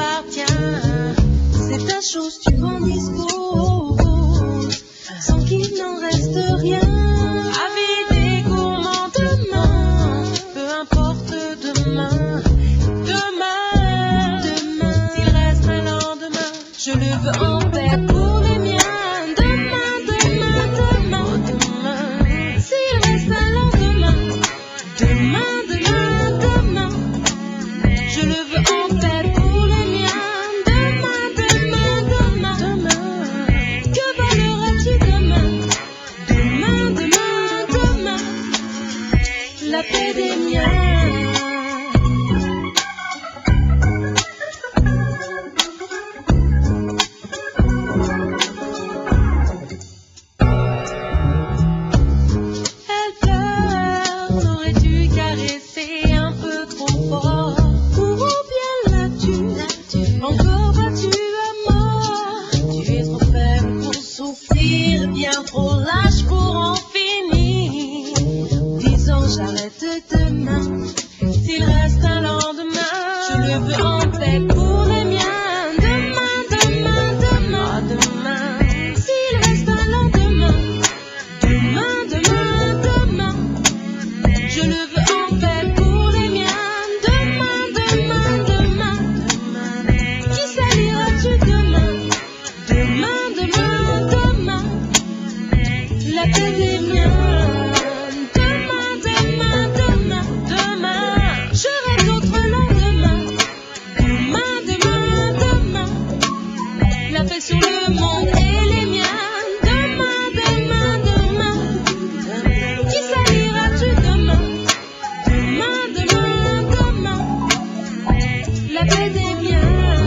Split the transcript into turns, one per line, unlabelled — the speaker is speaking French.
t'appartient. C'est ta chose, tu en disposes, sans qu'il n'en reste rien. Avis des gourmands demain, peu importe demain. Demain, s'il reste un lendemain, je le veux en paix pour les miens. Demain, s'il reste un lendemain. Demain, je le veux en paix pour les miens. Demain, que valeras-tu demain? Demain, la paix des miens. Trop lâche pour en finir. Disons j'arrête demain. S'il reste un lendemain, je le veux en paix pour les miens. Demain, s'il reste un lendemain. Demain, je le veux en paix pour les miens. Demain, qui saliras-tu demain? Demain, la paix des miens. Demain, je rêve d'autres lendemains. Demain, la paix sur le monde et les miens. Demain, qui saliras-tu demain? Demain, la paix des miens.